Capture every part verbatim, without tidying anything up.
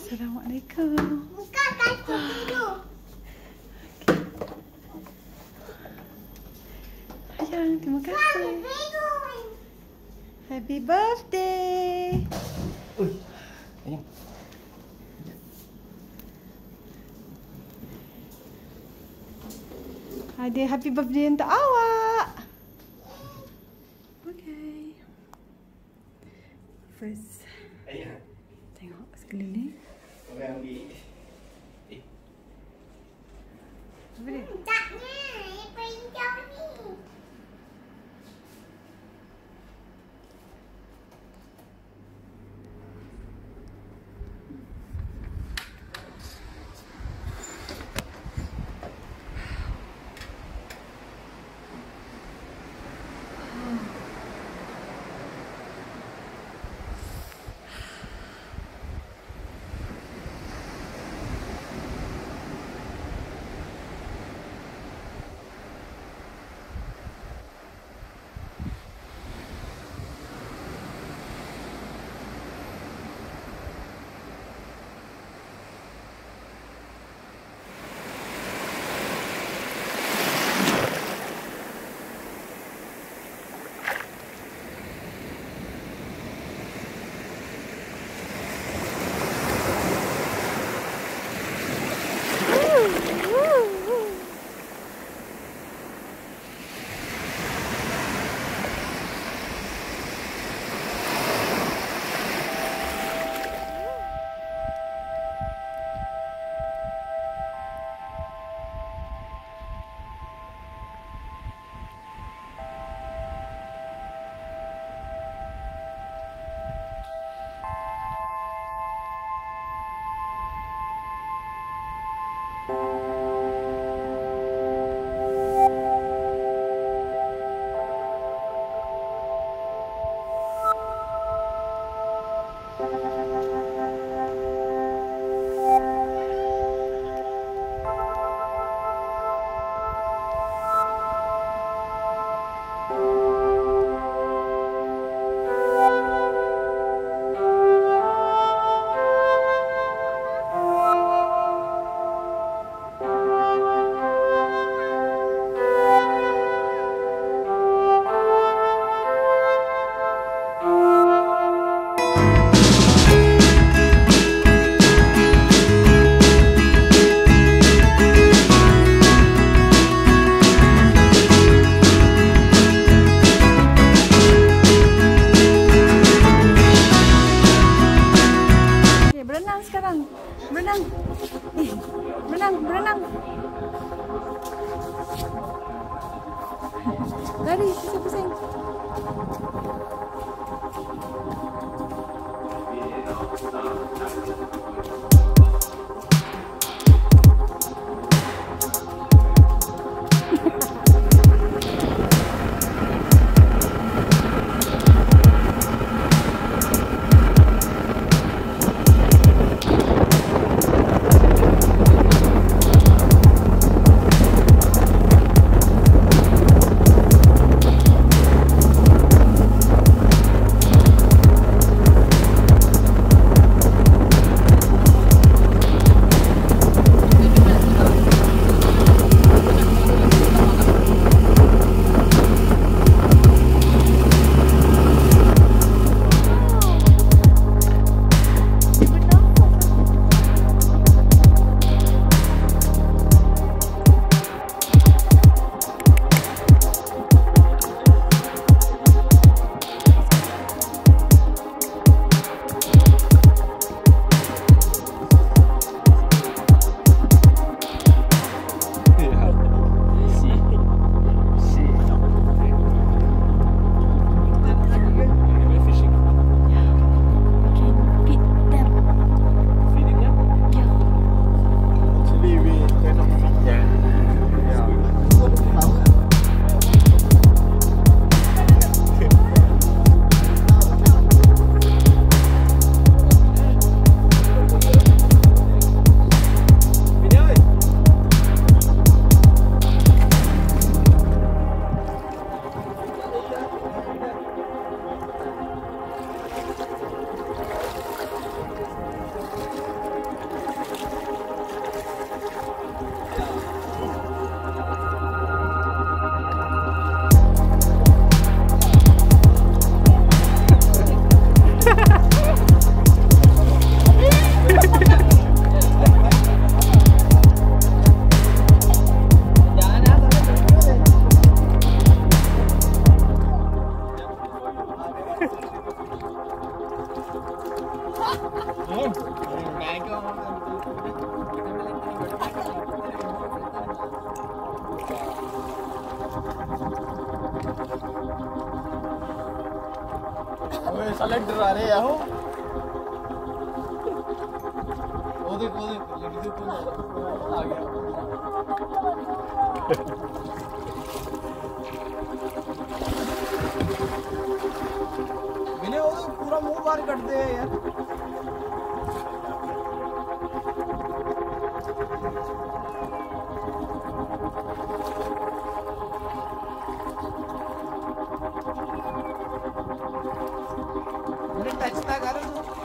Assalamualaikum. Buka kaki dulu. Sayang, terima kasih. Happy birthday. Ui, sayang. Ada happy birthday untuk awak. Okay. First, Ayah. tengok sekeliling. Orang ambil. Eh. Apa dia? Taknya, apa hijau ni? Berenang. Eh, berenang, berenang. Lari, pusing-pusing. ओए साले डरा रहे हो वो देख वो देख लड़की को आ गया मैंने वो पूरा मुंह बाहर कर दिया यार मैंने टच ना कर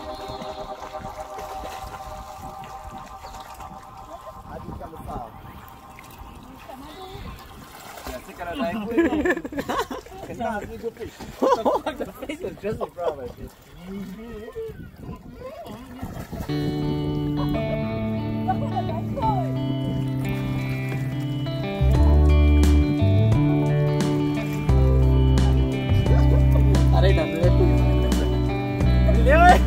ऐसे करा लाइक कितना आदमी को fish the face was just a problem अरे डबल ले ओए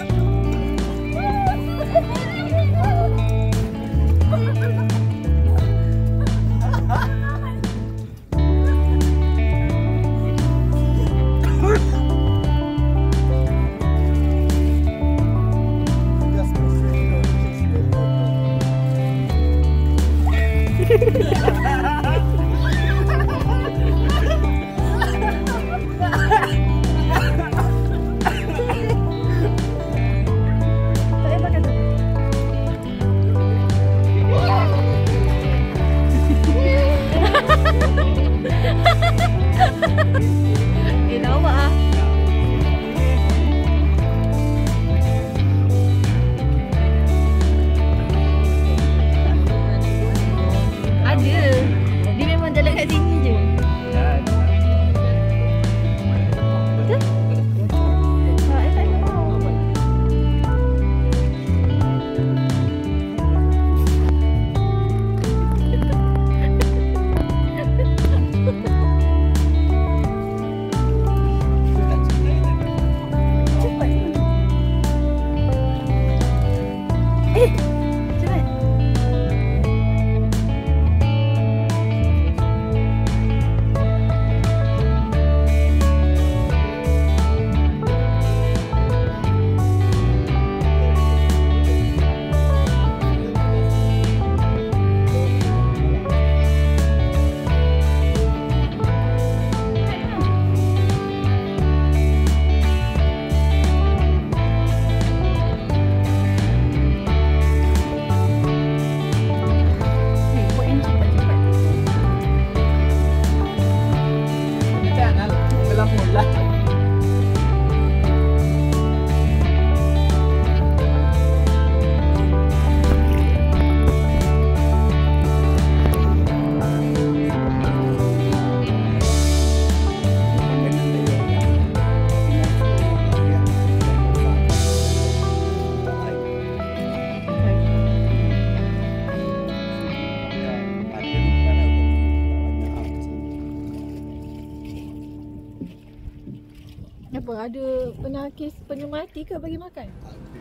Eh, lawak ah. Ada. Dia memang jalan kat sini je. Betul? Ah, I tak tahu. Eh, cepat. Apa, ada pernah kes penyu mati ke bagi makan?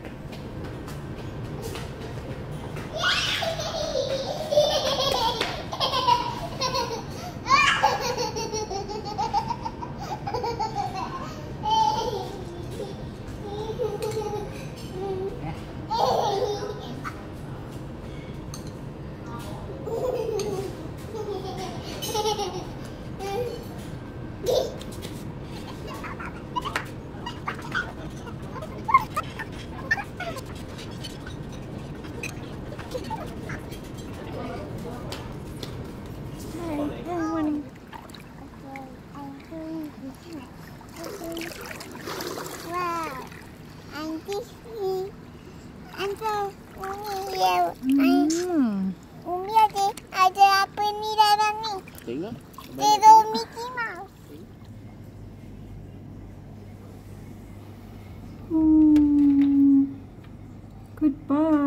Wow. And this is and the Umi ya. Hmm. Umi ada ada apa ni dalam ni? Tengok. Hero Mickey Mouse. Hmm. Goodbye.